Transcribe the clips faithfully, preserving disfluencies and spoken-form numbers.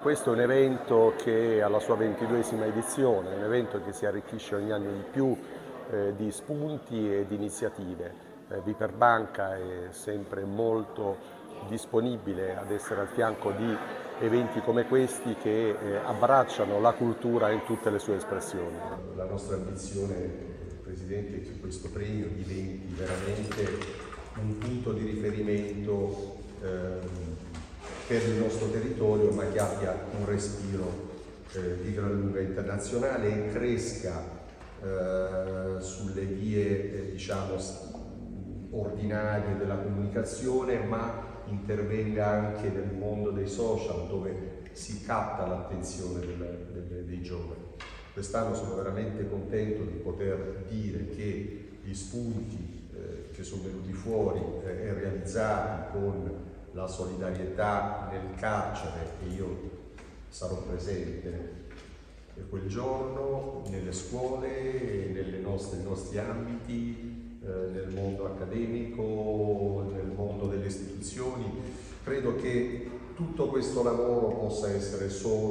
Questo è un evento che alla sua ventiduesima edizione, un evento che si arricchisce ogni anno di più eh, di spunti e di iniziative. Eh, Viperbanca è sempre molto disponibile ad essere al fianco di eventi come questi che eh, abbracciano la cultura in tutte le sue espressioni. La nostra ambizione, Presidente, è che questo premio diventi veramente un punto di riferimento eh, per il nostro territorio, ma che abbia un respiro eh, di gran lunga internazionale e cresca eh, sulle vie eh, diciamo ordinarie della comunicazione, ma intervenga anche nel mondo dei social, dove si capta l'attenzione dei giovani. Quest'anno sono veramente contento di poter dire che gli spunti eh, che sono venuti fuori eh, e realizzati con la solidarietà nel carcere, e io sarò presente quel giorno nelle scuole, nelle nostre, nei nostri ambiti, eh, nel mondo accademico, nel mondo delle istituzioni. Credo che tutto questo lavoro possa essere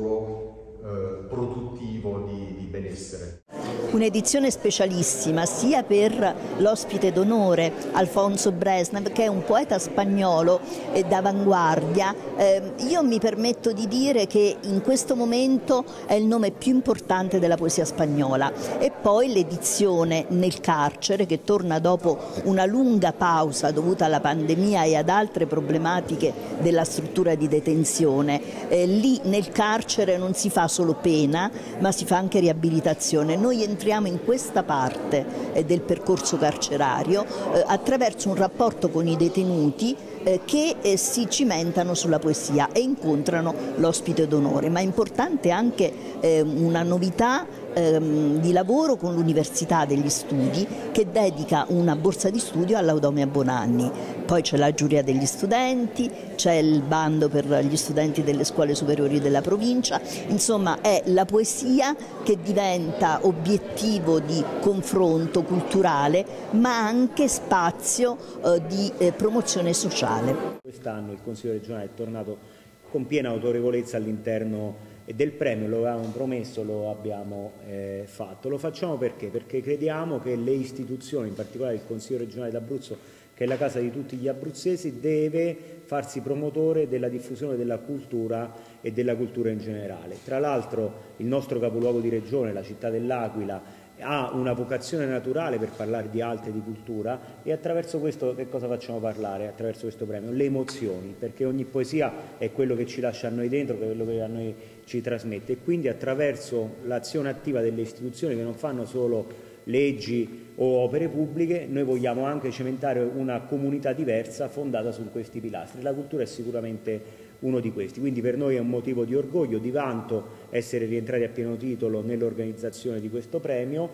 solo eh, produttivo di, di benessere. Un'edizione specialissima sia per l'ospite d'onore Alfonso Bresnev, che è un poeta spagnolo eh, d'avanguardia. Eh, io mi permetto di dire che in questo momento è il nome più importante della poesia spagnola, e poi l'edizione nel carcere, che torna dopo una lunga pausa dovuta alla pandemia e ad altre problematiche della struttura di detenzione. Eh, lì nel carcere non si fa solo pena, ma si fa anche riabilitazione. Noi entriamo in questa parte eh, del percorso carcerario eh, attraverso un rapporto con i detenuti eh, che eh, si cimentano sulla poesia e incontrano l'ospite d'onore, ma è importante anche eh, una novità ehm, di lavoro con l'Università degli Studi, che dedica una borsa di studio all'Audomia Bonanni. Poi c'è la giuria degli studenti, c'è il bando per gli studenti delle scuole superiori della provincia, insomma è la poesia che diventa obiettivo di confronto culturale, ma anche spazio eh, di eh, promozione sociale. Quest'anno il Consiglio regionale è tornato con piena autorevolezza all'interno del premio, lo avevamo promesso, lo abbiamo eh, fatto. Lo facciamo perché? Perché crediamo che le istituzioni, in particolare il Consiglio regionale d'Abruzzo, che è la casa di tutti gli abruzzesi, deve farsi promotore della diffusione della cultura e della cultura in generale. Tra l'altro il nostro capoluogo di regione, la città dell'Aquila, ha una vocazione naturale per parlare di arte e di cultura, e attraverso questo che cosa facciamo parlare? Attraverso questo premio? Le emozioni, perché ogni poesia è quello che ci lascia a noi dentro, quello che a noi ci trasmette, e quindi attraverso l'azione attiva delle istituzioni, che non fanno solo leggi o opere pubbliche, noi vogliamo anche cementare una comunità diversa fondata su questi pilastri. La cultura è sicuramente uno di questi, quindi per noi è un motivo di orgoglio, di vanto essere rientrati a pieno titolo nell'organizzazione di questo premio,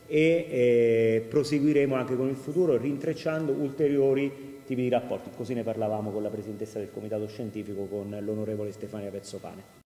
e eh, proseguiremo anche con il futuro rintrecciando ulteriori tipi di rapporti. Così ne parlavamo con la Presidentessa del Comitato Scientifico, con l'onorevole Stefania Pezzopane.